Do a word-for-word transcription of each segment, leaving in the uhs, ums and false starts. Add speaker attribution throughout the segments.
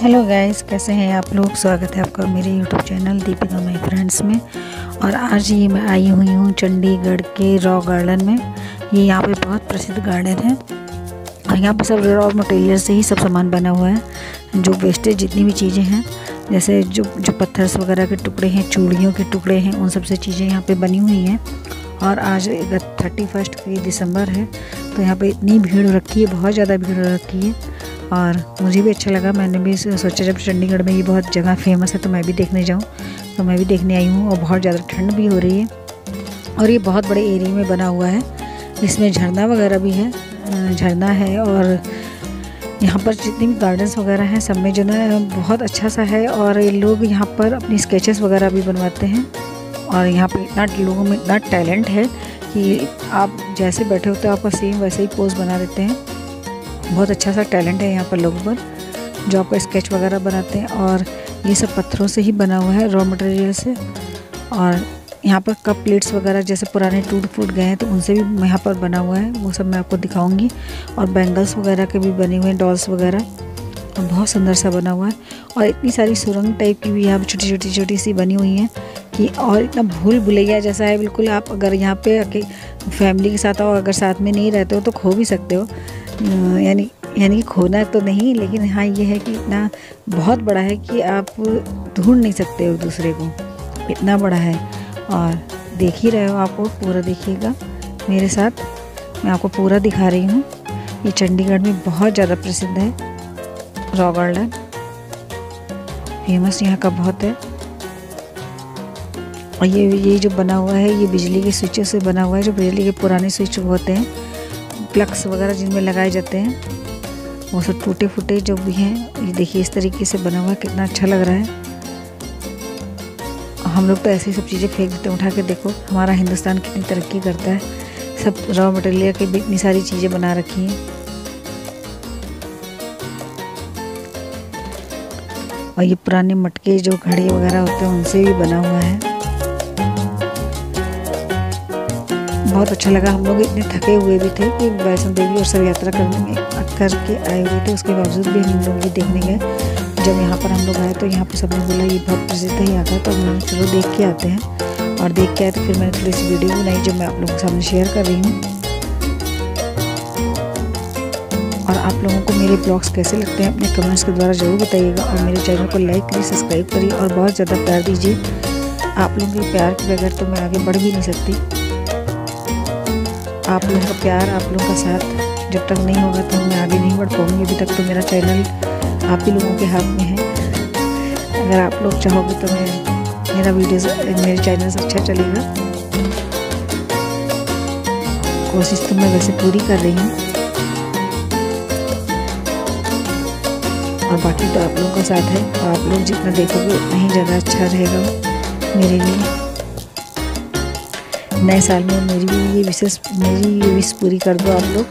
Speaker 1: Hello guys, कैसे हैं आप लोग। स्वागत है आपका मेरे YouTube channel Deepika my friends में। और आज ये मैं आई हुई हूँ चंडीगढ़ के रॉ गार्डन में। ये यहाँ पे बहुत प्रसिद्ध गार्डन है और यहाँ पे सब रॉ मटेरियल से ही सब सामान बना हुआ है। जो वेस्टेज जितनी भी चीज़ें हैं, जैसे जो जो पत्थर वगैरह के टुकड़े हैं, चूड़ियों के टुकड़े हैं, उन सब से चीज़ें यहाँ पर बनी हुई हैं। और आज थर्टी फर्स्ट दिसंबर है तो यहाँ पे इतनी भीड़ रखी है, बहुत ज़्यादा भीड़ रखी है। और मुझे भी अच्छा लगा, मैंने भी सोचा जब चंडीगढ़ में ये बहुत जगह फेमस है तो मैं भी देखने जाऊँ, तो मैं भी देखने आई हूँ। और बहुत ज़्यादा ठंड भी हो रही है और ये बहुत बड़े एरिया में बना हुआ है। इसमें झरना वगैरह भी है, झरना है। और यहाँ पर जितने भी गार्डन्स वगैरह हैं सब में जो ना बहुत अच्छा सा है। और ये लोग यहाँ पर अपनी स्केचेस वगैरह भी बनवाते हैं। और यहाँ पर इतना लोगों में इतना टैलेंट है कि आप जैसे बैठे होते हो आपका सेम वैसे ही पोज बना देते हैं। बहुत अच्छा सा टैलेंट है यहाँ पर लोगों पर, जो आपका स्केच वगैरह बनाते हैं। और ये सब पत्थरों से ही बना हुआ है, रॉ मटेरियल से। और यहाँ पर कप प्लेट्स वगैरह जैसे पुराने टूट फूट गए हैं तो उनसे भी यहाँ पर बना हुआ है, वो सब मैं आपको दिखाऊंगी। और बैंगल्स वगैरह के भी बने हुए हैं, डॉल्स वगैरह, और बहुत सुंदर सा बना हुआ है। और इतनी सारी सुरंग टाइप की भी यहाँ पर छोटी छोटी छोटी सी बनी हुई हैं कि और इतना भूल भुलैया जैसा है बिल्कुल। आप अगर यहाँ पे आके फैमिली के साथ आओ, अगर साथ में नहीं रहते हो तो खो भी सकते हो। यानी यानी खोना तो नहीं, लेकिन हाँ ये है कि इतना बहुत बड़ा है कि आप ढूंढ नहीं सकते हो दूसरे को, इतना बड़ा है। और देख ही रहे हो, आपको पूरा देखिएगा मेरे साथ, मैं आपको पूरा दिखा रही हूँ। ये चंडीगढ़ में बहुत ज़्यादा प्रसिद्ध है रॉ गार्डन, फेमस यहाँ का बहुत है। और ये ये जो बना हुआ है ये बिजली के स्विचों से बना हुआ है, जो बिजली के पुराने स्विच होते हैं, प्लग्स वगैरह जिनमें लगाए जाते हैं, वो सब टूटे फूटे जो भी हैं। ये देखिए इस तरीके से बना हुआ है, कितना अच्छा लग रहा है। हम लोग तो ऐसी सब चीज़ें फेंक देते हैं, उठा के देखो हमारा हिंदुस्तान कितनी तरक्की करता है। सब रॉ मटेरियल की भी इतनी सारी चीज़ें बना रखी हैं। और ये पुराने मटके जो घड़े वगैरह होते हैं उनसे भी बना हुआ है। बहुत अच्छा लगा। हम लोग इतने थके हुए भी थे कि वैष्णो देवी और सब यात्रा करने में करके आए हुए थे, उसके बावजूद भी हम लोग भी देखने गए। जब यहाँ पर हम लोग आए तो यहाँ पर सबने बोला ये बहुत प्रसिद्ध है यहाँ का, तो मैंने चलो देख के आते हैं। और देख के आए तो फिर मैंने थोड़ी सी वीडियो बनाई जो मैं आप लोगों के सामने शेयर कर रही हूँ। और आप लोगों को मेरे ब्लॉग्स कैसे लगते हैं अपने कमेंट्स के द्वारा ज़रूर बताइएगा। और मेरे चैनल को लाइक करिए, सब्सक्राइब करिए और बहुत ज़्यादा प्यार दीजिए। आप लोगों के प्यार के बगैर तो मैं आगे बढ़ भी नहीं सकती। आप लोगों का प्यार, आप लोगों का साथ जब तक नहीं होगा तो मैं आगे नहीं बढ़ पाऊँगी। अभी तक तो मेरा चैनल आप ही लोगों के हाथ में है। अगर आप लोग चाहोगे तो मैं मेरा वीडियो मेरे चैनल से अच्छा चलेगा। कोशिश तो मैं वैसे पूरी कर रही हूँ। और बाकी तो आप लोगों का साथ है, और आप लोग जितना देखोगे उतना ही ज़्यादा अच्छा रहेगा मेरे लिए। नए साल में मेरी भी ये विशेष मेरी ये विश पूरी कर दो आप लोग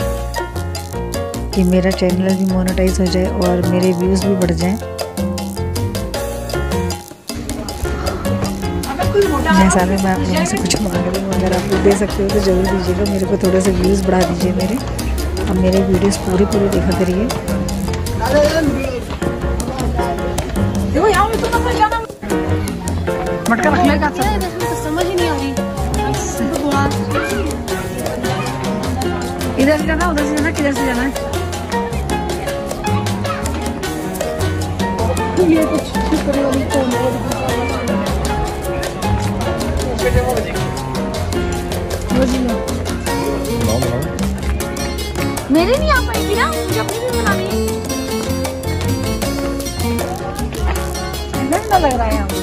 Speaker 1: कि मेरा चैनल भी मोनेटाइज हो जाए और मेरे व्यूज़ भी बढ़ जाएं। नए साल में मैं आप लोगों से कुछ मांग रही हूँ, अगर आप लोग दे सकते हो तो ज़रूर दीजिएगा। मेरे को थोड़े से व्यूज़ बढ़ा दीजिए मेरे, और मेरे वीडियोस पूरी पूरी देखा करिए। मटका रखने का समझ ही नहीं आ रही। इधर से जाना, उधर से जाना, किधर से जाना है? ये कुछ मेरे नहीं आ पाएगी ना, मुझे अपनी भी बनानी है। इधर ना लग रहा है यहाँ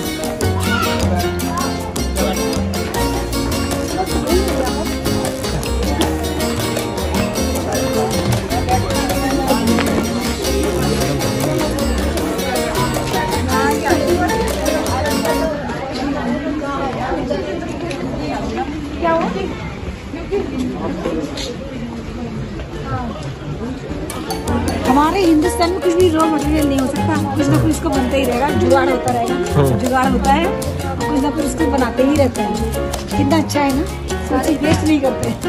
Speaker 1: हमारे हिंदुस्तान में कुछ भी रॉ मटेरियल नहीं हो सकता, कुछ ना कुछ इसको बनता ही रहेगा, जुगाड़ होता रहेगा। जुगाड़ होता है और कुछ ना कुछ इसको बनाते ही रहते हैं। कितना अच्छा है ना, कोई चीज वेस्ट नहीं करते।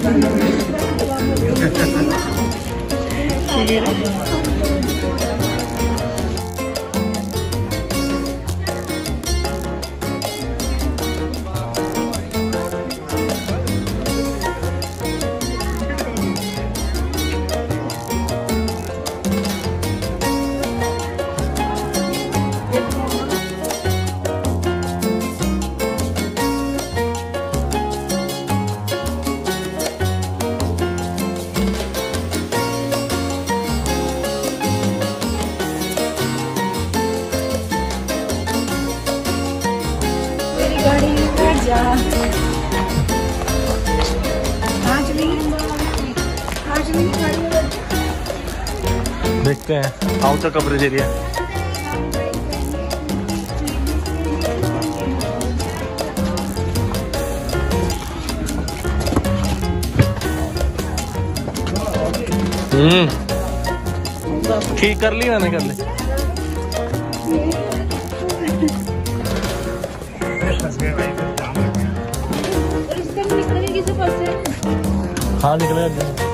Speaker 1: गाड़ी बैठ जा। आज नहीं आज नहीं गाड़ी में
Speaker 2: देखते हैं आउटर कवरेज एरिया। हम्म ठीक कर ली मैंने, कर ली। हाँ निकलेगा।